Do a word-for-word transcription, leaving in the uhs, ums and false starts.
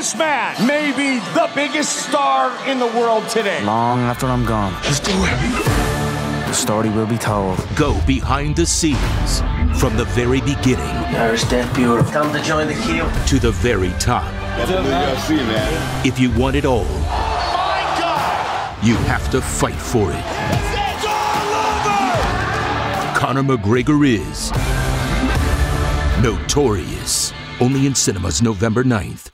This man may be the biggest star in the world today. Long after I'm gone. Let's do it. The story will be told. Go behind the scenes from the very beginning. Irish Death Bureau. Come to join the queue. To the very top. That's what you gotta see, man. If you want it all, My God! you have to fight for it. It's all over! Conor McGregor is Notorious. Only in cinemas November ninth.